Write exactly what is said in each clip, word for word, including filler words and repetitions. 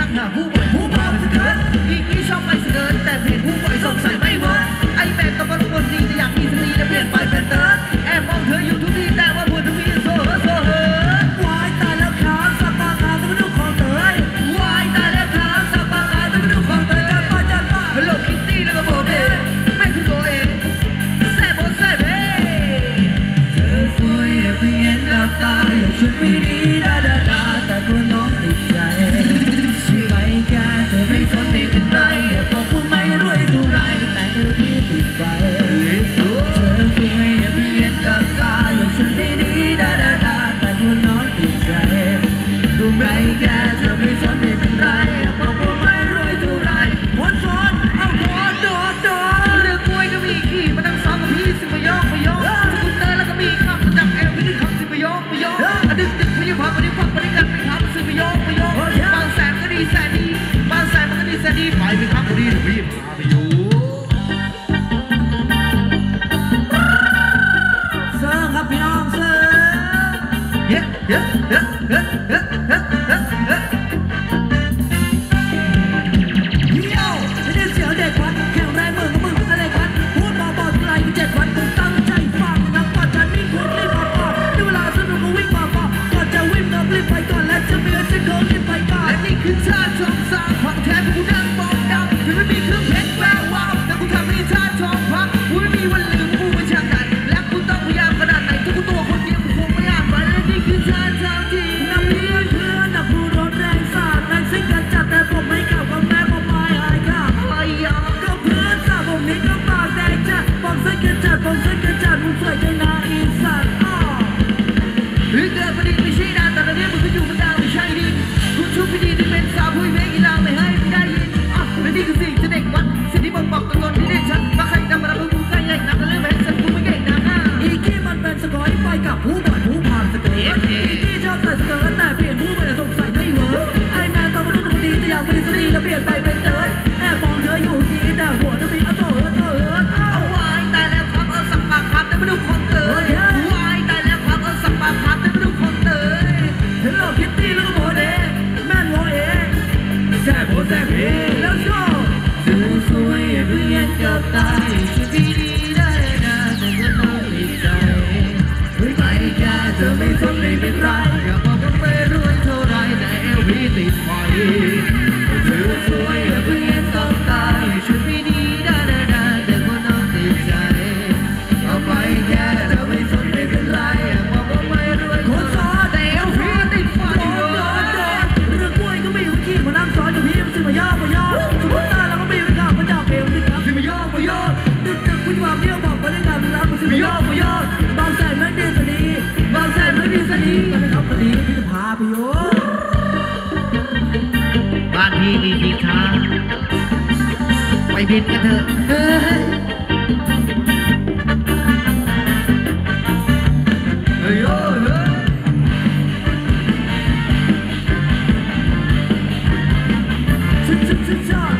หาผู้ป่วยผู้บ่าวสเกิร์ตอีกที่ชอบไปสเกิร์ตแต่เพลงผู้ป่วยสงสัยไม่เวิร์กไอแมนก็มาลงบนดีแต่อยากมีสตรีและเปลี่ยนไปเป็นเติร์ดแอบมองเธออยู่ทุกทีแต่ว่าพูดทุกทีโซ่โซ่เฮ้ยวายตายแล้วครับสับปะรดต้องมาดูของเตยวายตายแล้วครับสับปะรดต้องมาดูของเตยจัดไปจัดไปฮัลโหลคิตตี้แล้วก็โบเบ้ไม่คือตัวเองแซ่บโบแซ่บเฮ้เธอสวยเพียงหน้าตาอย่างชุดไม่ดีดาดาดาแต่ตัวน้องติดใจไม่แก่เธอไม่สนไม่เป็นไรบอกว่าไม่รวยเท่าไรแต่เธอที่ติดใจเธอสวยเพียงหน้าตาอย่างชุดไม่ดีดาดาดาแต่ตัวน้องติดใจดูไม่แก่เธอไม่สนไม่เป็นไรบอกว่าไม่รวยเท่าไรวนซ้อนเอาโดนโดนโดนเรื่องมวยก็มีขี่มาตั้งสองกับพี่สิบยองไปยองสกุลเตอร์แล้วก็มีขับมาจากแอลพี่ดึงขับสิบยองไปยองอดึงดึงพี่พับมาดิพับมาดิกันไปขับสิบยองไปยองบางแสนก็ดีแสนดีบางแสนมันก็ดีแสนดีไปไปขับก็ดีพี่พาไปอยู่เซิร์ฟครับพี่น้องเซิร์ฟเฮ้เฮ้เฮ้เฮ้เฮ้เฮ้เฮ้เฮ้เย้ไม่ได้เสียเด็กวัดแข็งแรงมือกับมืออะไรกันพูดบอกบอกอะไรกูเจ็ดวันกูตั้งใจฟังนักปัจจัยมีคนรีบมาก่อนในเวลาสนุกก็วิ่งมาก่อนก่อนจะวิ่งนับรีบไปก่อนและจะมีเส้นโค้งรีบไปก่อนและนี่คือชาติทองสร้างของแท้กูนั่งมองดำถึงไม่มีเครื่องเพชรแวววาวแต่กูทำให้ชาติทองพักกูไม่มีวันลืมกูเป็นช่างกันและกูต้องพยายามขนาดไหนทุกตัวคนเดียวกูคงไม่อาจไปและนี่คือชาติทองจริงนับเพื่อนเพื่อนนับผู้รถแรงสาดแรงซิ่งกันจัดแต่ผมไม่กลับกับแม่ผมไม่อายค่ะไอ้ยาก็เพื่อนสาวผมนี้ก็ปากแดงจัดบอกเส้นกันจัดบอกเส้นกันจัดมึงสวยใจนาอีสัตว์อ้อหรือเกิดประเด็นไม่ใช่ดาแต่ละเรื่องมึงก็อยู่มันดาวไม่ใช่ดิกูชุบพี่ดีที่เป็นสาวผู้เวกีฬาไม่ให้ไม่ได้ยินอ่ะและนี่คือสิ่งที่เด็กวัดสิ่งที่บอกบอกตะโกนที่เด่นชัดมาใครนำมาแล้วกูใกล้ใหญ่หนักและเรื่องแม่ฉันกูไม่เก่งนะอีกี้มันเป็นสกอยไปกับผู้บ่อยผู้ผ่านสเกิร์ตอีกี้ชอบใส่สเกิร์ตแต่เปลี่ยนผู้บ่อยสงสัยไม่เวิร์กไอ้แม่ต้องมาดูคนดีแต่อยากเป็นสตรีแล้วเปลี่ยนไปเป็นเติร์ดแอบมองเธออยู่ทีแต่หัวจะมีเอาโต้เอาโต้เอาวายตายแล้วครับเอาสักปากครับแต่ไม่ดูคนเตยวายตายแล้วครับเอาสักปากครับแต่ไม่ดูคนเตยเฮลโลคิตตี้แล้วก็โมเดลแม่นโมเองแซ่บโมแซ่บเองแล้วชอบเธอสวยเพียงกับตาชุดดีได้นะแต่ก็ต้องติดใจไม่แก่เธอไม่สนไม่เป็นไรอย่าบอกว่าไม่รวยเท่าไรแต่เอลพีติดไฟเธอสวยเพียงกับตาชุดดีได้นะแต่ก็ต้องติดใจเอาไปแก่เธอไม่สนไม่เป็นไรอย่าบอกว่าไม่รวยคนซ้อนแต่เอลพีติดไฟเรื่องกล้วยก็ไม่รู้ขี้มานั่งซ้อนอยู่พี่มันสิมาย่อมาย่อสมมติตาเราก็ไม่รู้ข่าวมันจะเอวติดครับสิมาย่อมาย่อดึกดึกคุณวางเดี่ยวบอกมาได้งานมันรักมันสิมาย่อมาย่อบางแสนไม่ดีสดีบางแสนไม่ดีสดีก็ไม่ครับพอดีพี่จะพาไปโยบ้านพี่มีที่ค้าไปบินกันเถอะเฮ้ยเฮ้ยเฮ้ยชิชิชิชา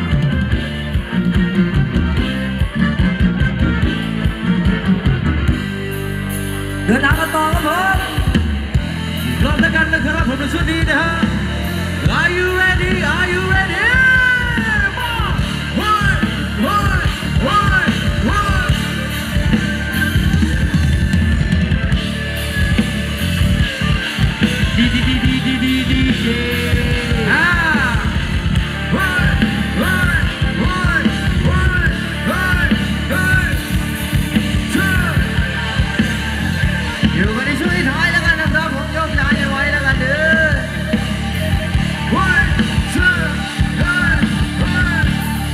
เดินทางกันต่อครับผมรอบแล้วกันนะครับผมในช่วงนี้นะฮะ Are you ready Are you ready one one one one ดีดีดีดีดีดีดีเย่อ่า one one one one one one two อยู่กันในช่วงท้ายแล้วกันนะครับผมยกย้ายไว้แล้วกันเด้อ one two one one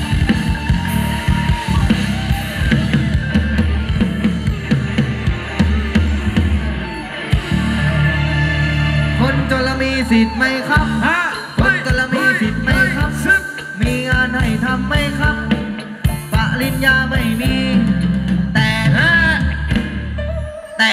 คนจนละมีสิทธิ์ไหมครับคนจนละมีสิทธิ์ไหมครับมีงานให้ทำไหมครับปริญญาไม่มีแต่แต่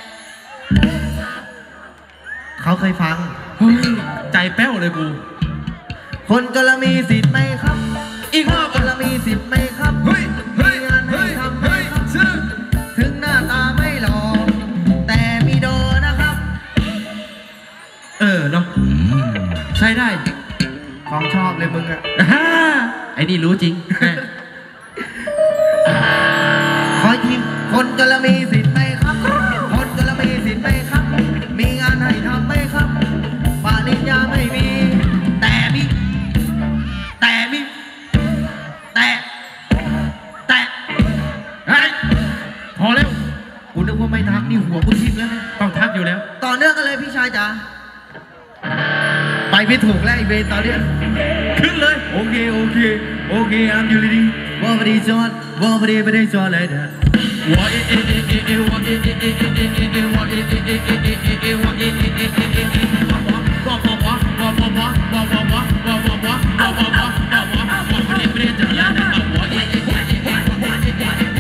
เขาเคยฟังใจแป้วเลยกูคนจนละมีสิทธิ์ไหมครับอีกรอบคนละมีสิทธิ์ไหมครับมีงานให้ทำไหมครับถึงหน้าตาไม่หล่อแต่มีโดนะครับเออเนาะใช้ได้ของชอบเลยมึงอะไอ้นี่รู้จริงขอทีคนจะละมีสิทธิ์ไหมครับ คนจะละมีสิทธิ์ไหมครับ มีงานให้ทำไหมครับปริญญาไม่มี แต่มี แต่มี แต่ แต่เฮ้ยพอแล้วกูนึกว่าไม่ทักนี่หัวกูทิ่มแล้วเนี่ยต้องทักอยู่แล้วต่อเนื่องกันเลยพี่ชายจ๋า ไปไม่ถูกแล้วไอเวนตอนเนี้ยขึ้นเลยโอเคโอเคโอเค I'm you ready ว่าพอดีจอดว่าพอดีไม่ได้จอดเลยเด้อวอเอเอเอเอเอวอเอเอเอเอเอเอเอวอเอเอเอเอเอเอเอวอเอเอเอเอเอเอเอวอวอวอวอวอวอวอวอวอวอวอวอวอวอวอวอวอวอวอไม่ได้ไม่ได้จะละนะวอเอเอเอเอเอวอเอเอเอเอเอเอวอเอเอเอเอเอวอเอเอเอเอเอวอวอวอวอวอวอไม่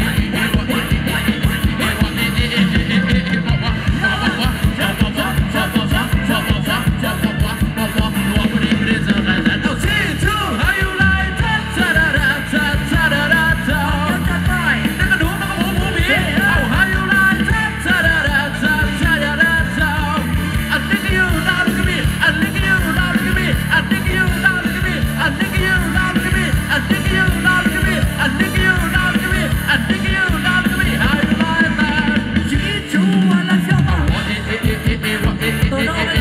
ได้จะละนะเอาที่ทูให้อยู่ไรทัดทัดทัดทัดทัดทัดทัดจัดไปนั่นก็ดูนั่นก็หูหูผีเอาให้อยู่ไรทัดทัดทัดทัดทัดทัดทัด I think you now look at me I think you now look at me I think you now look at me I think you now look at me I think you now look at me I think you now look at me I think you now look at me how you like that 记住我了，小宝。 วอเอเอเอเอเอวอเอเอเอเอเอเอวอเอเอเอเอเอเอวอเอเอเอเอเอวอเอเอเอเอเอวอวอวอวอวอวอวอวอไม่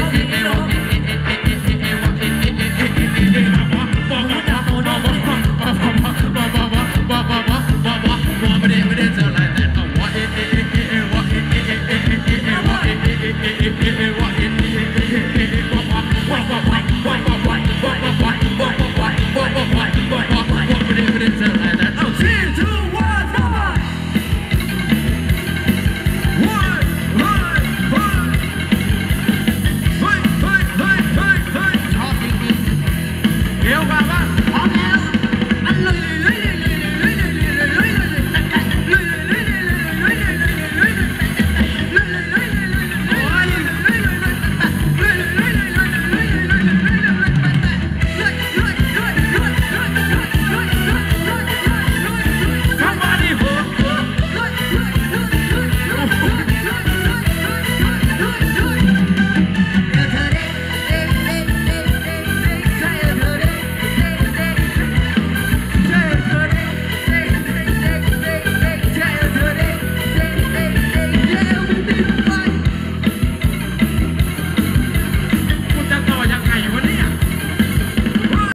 ได้ไม่ได้จะอะไรแต่เอาวอเอเอเอเอเอวอเอเอเอเอเอเอเอวอเอเอเอเอเอเอเอวอเอเอเอเอเอเอวอวอวอวอวอวอวอวอวอวอวอวอวอวอวอวอไม่ได้ไม่ได้จะอะไรแต่เอาที่ทูวันเข้ามาเฮ้ยเฮ้ยเฮ้ยเฮ้ยเฮ้ยเฮ้ยเฮ้ยเฮ้ยชอบจริงๆเดี๋ยวกันว่า